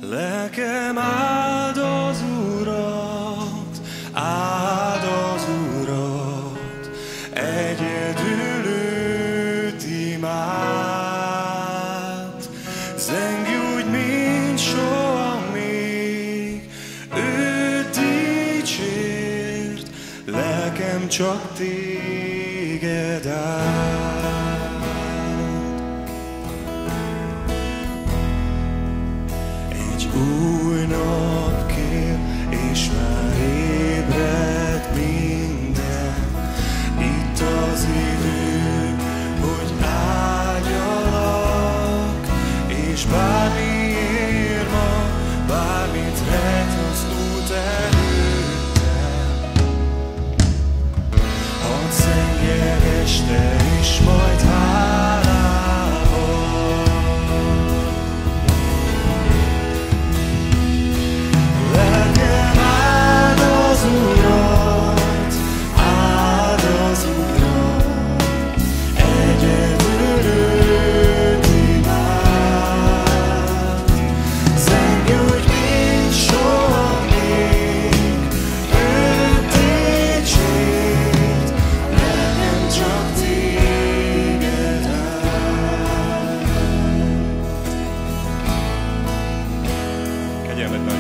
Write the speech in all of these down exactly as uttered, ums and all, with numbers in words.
Lelkem áld az Urat, áld az Urat, egyedül őt imád. Zengj úgy, mint soha még, őt dicsért, lelkem csak téged áld. Új nap kér, és már ébred minden. Itt az idő, hogy áldjalak, és bármi ér ma, bármit rejt az út előttem. Hadd zengjek este is majd hálával. Lelkem áld az Urat, áld az Urat, egyedül őt imád. Zengj úgy, mint soha még, őt dicsért, lelkem csak téged áld. Kegyelmed nagy.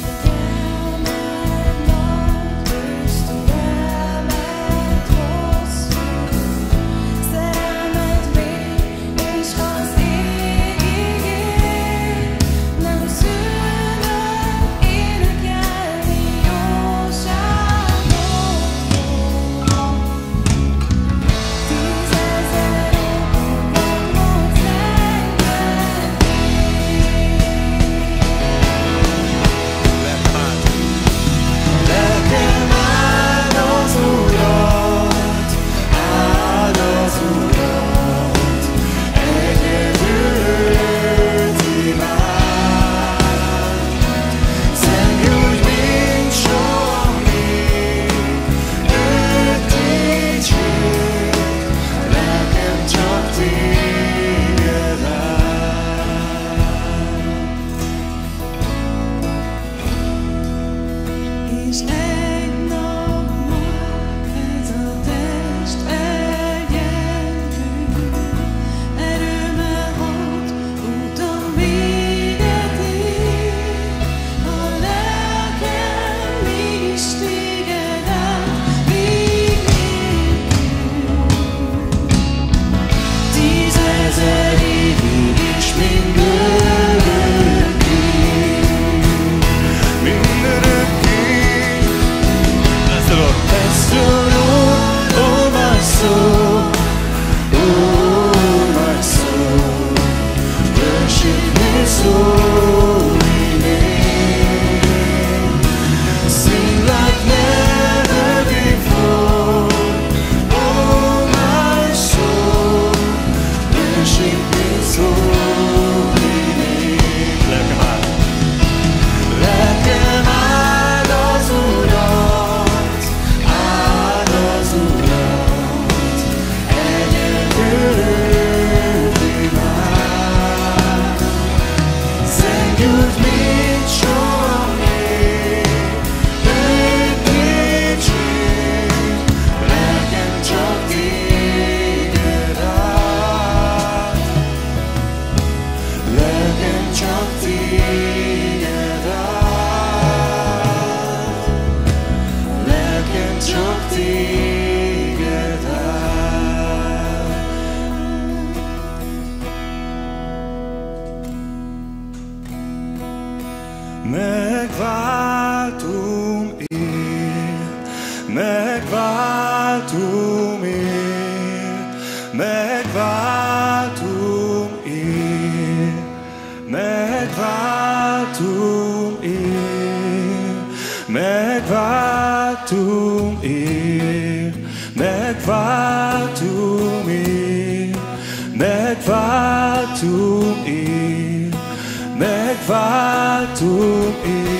Megváltom én, megváltom én, megváltom én, megváltom én, megváltom én, megváltom én, megváltom én, megváltom én.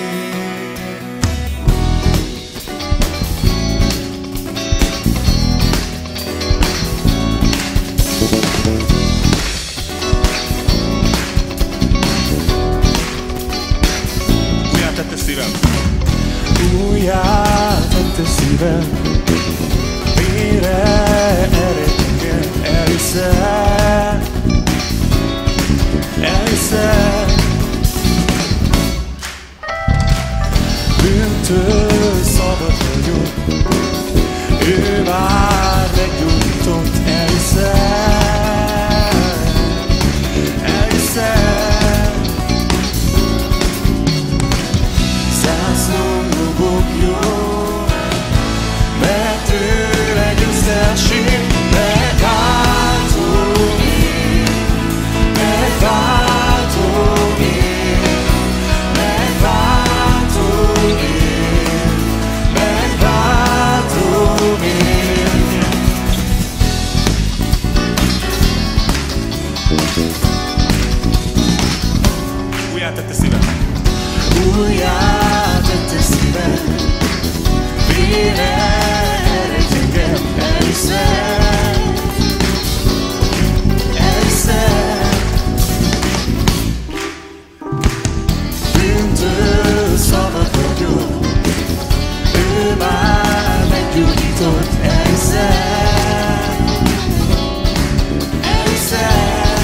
szívem, mire erednék, elhiszem, elhiszem. Bűntől szabad vagyok, ő már meggyógyított, elhiszem, elhiszem. Zászlón lobogjon, mert tőle győztesség, megváltó én, megváltó én, megváltó én, megváltó én. Újjátette szívem, újjátette szívem, vére eredj engem, elhiszem, elhiszem. Bűntől szabad vagyok, ő már meggyógyított, elhiszem, elhiszem.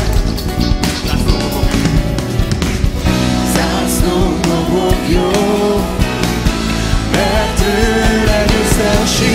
Zászlón lobogjon, mert tőle győztesség.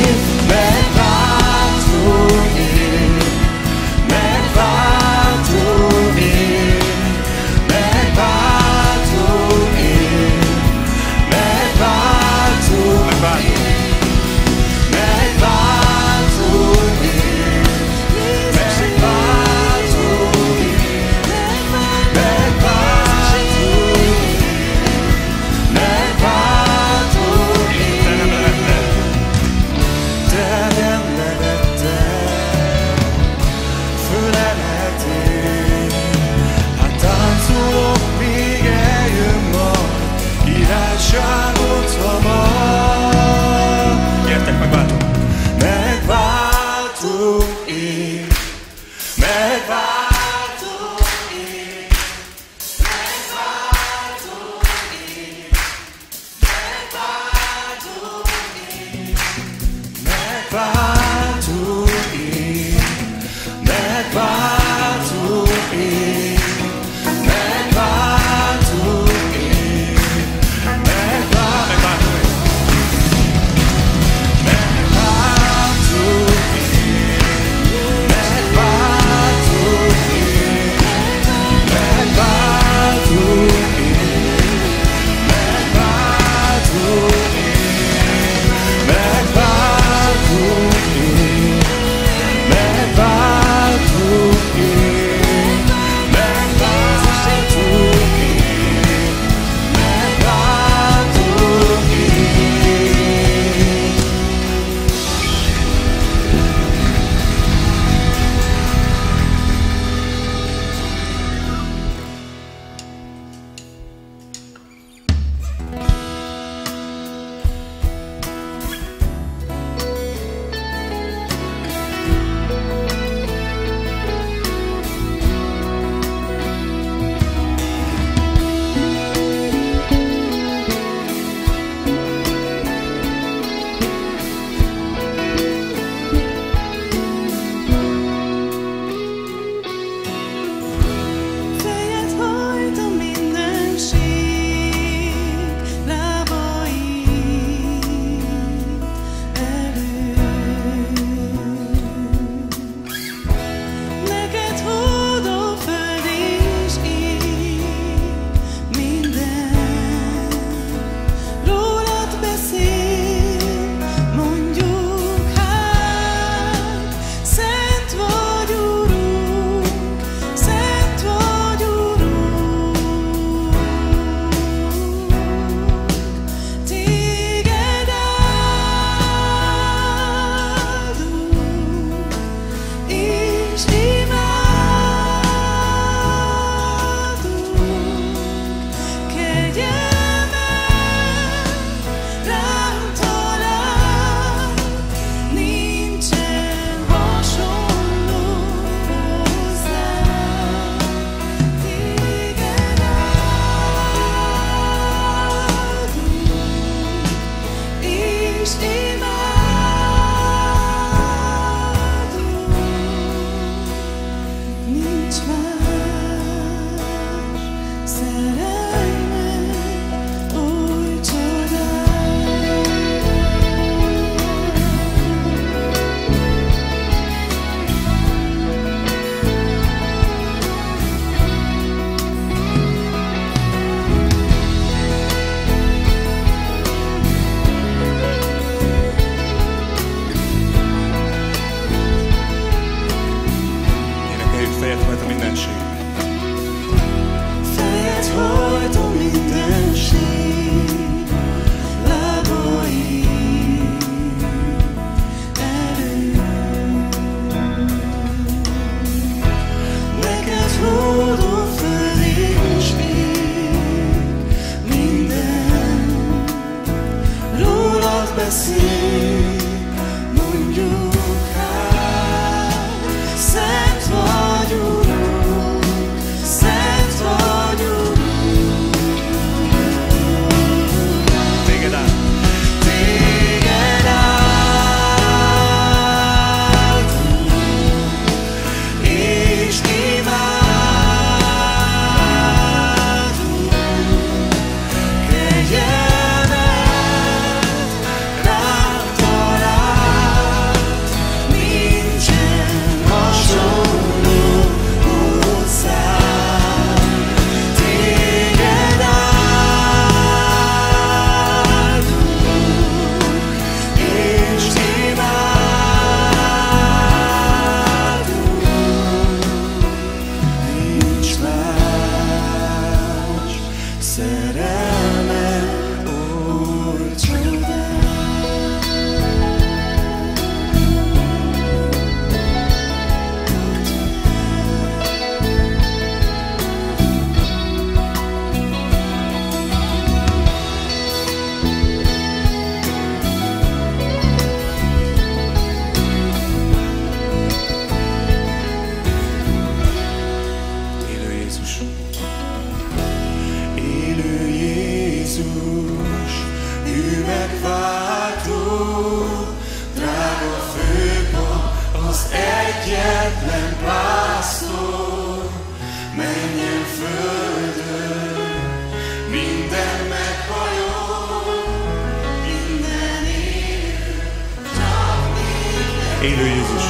Élő Jézus.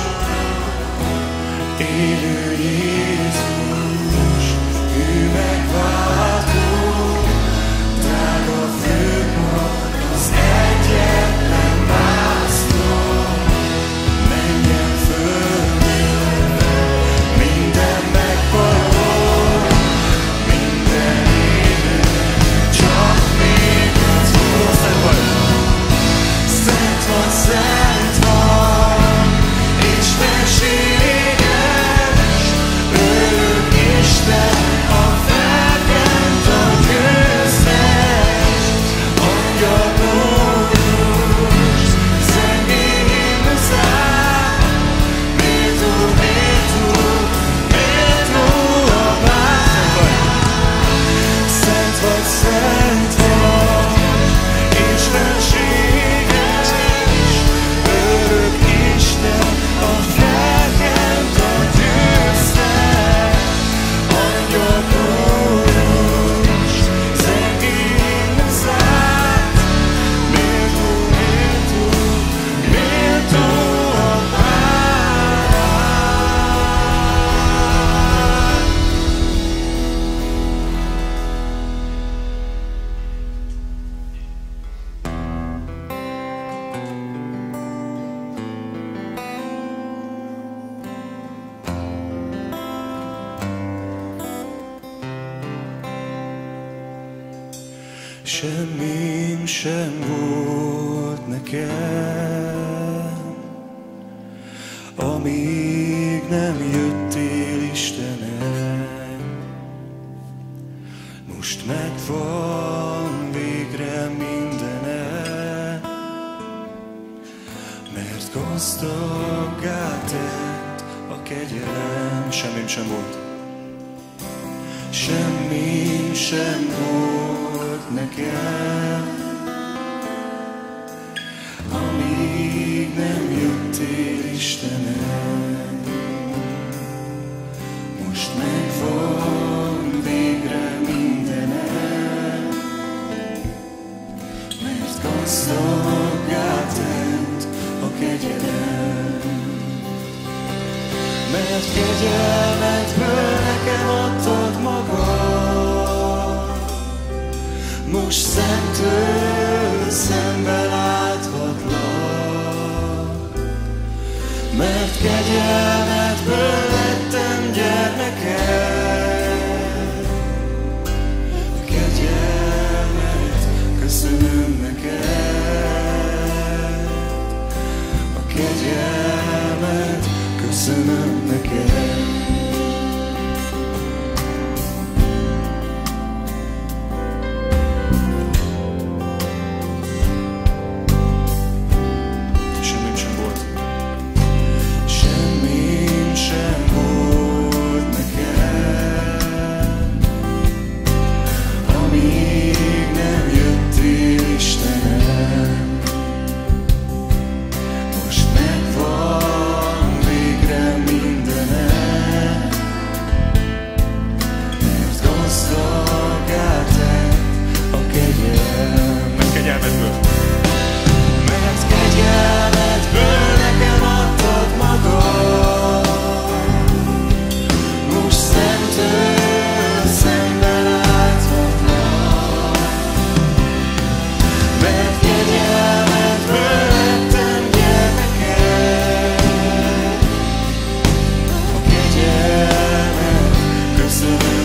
Élő Jézus, ő megváltó, drága főpap, az egyetlen mászló. Menjen földön, minden megvaló, minden élet, csak még az Úr. Szent vagy, szent vagy, szent vagy, istenséges, örök Isten, a felkent, a győztes, angyal kórus, zengén himnuszál, méltó, méltó, méltó a bárány. Szent vagy, szent vagy, istenséges, örök Isten, a felkent, a győztes, angyal kórus, zengén himnuszál, méltó, méltó, méltó a bárány. Semmim sem volt nekem, amíg nem jöttél, Istenem. Most megvan végre mindenem, mert gazdaggá tett a kegyelem. Semmim sem volt. Semmim sem volt nekem, amíg nem jöttél, Istenem. Most megvan végre mindenem, mert gazdaggá tett a kegyelem. Mert kegyelmedből nekem adtad magad, most szemtől szembe láthatlak. Mert kegyelmedből lettem gyermeked, a kegyelmet köszönöm neked, a kegyelmet köszönöm neked. Semmim sem volt. Semmim sem volt nekem, amíg nem jöttél, Istenem. Most megvan végre mindenem, mert gazdaggá tett a kegyelem. Mert kegyelmedből. Mert kegyelmedből nekem adtad magad, most szemtől szembe láthatlak. Mert kegyelmedből lettem gyermeked, a kegyelmet köszönöm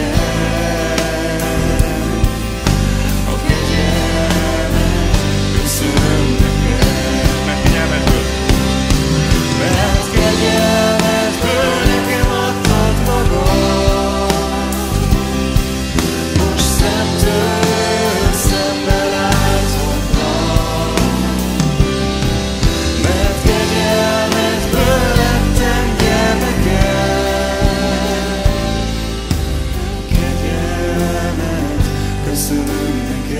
neked, a kegyelmet köszönöm neked. Mert kegyelmedből. Mert kegyelmedből nekem adtad magad, most szemtől szembe láthatlak. Mert kegyelmedből lettem gyermeked, kegyelmet köszönöm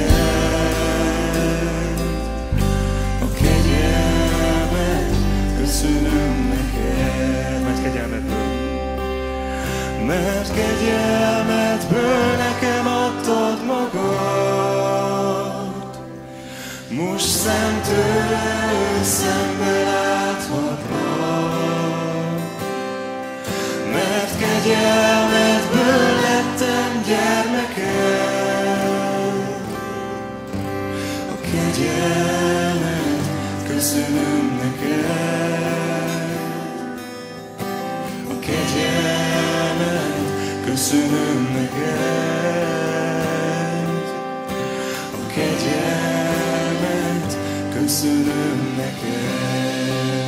neked, a kegyelmet köszönöm neked. Mert kegyelmedből. Mert kegyelmedből nekem adtad magad, most szemtől szembe láthatlak. kegyelmedből lettem gyermeke. A kegyelmet köszönöm neked. A kegyelmet köszönöm neked. A kegyelmet köszönöm neked.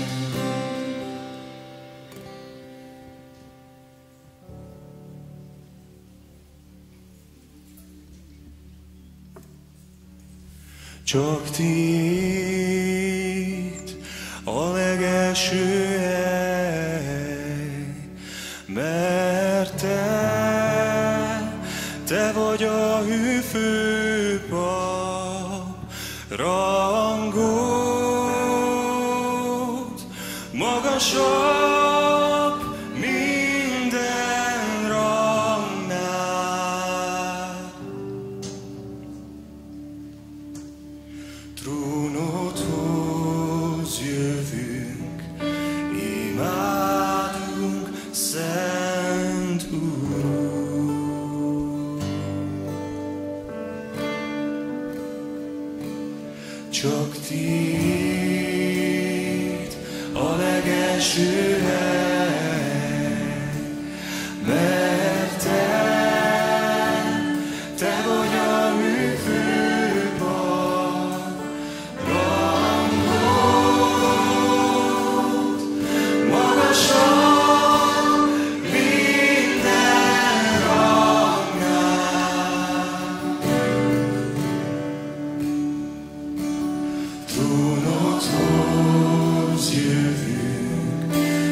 Csak tiéd a legelső hely, mert te, te vagy a hűfőpap, rangod magasabb minden rangnál. Trónodhoz jövünk, imádunk, Szent Úrunk. Csak tiéd a legelső hely, mert te, te vagy a hűfőpap, rangod magasabb minden rangnál. Trónodhoz jövünk,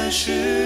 szélső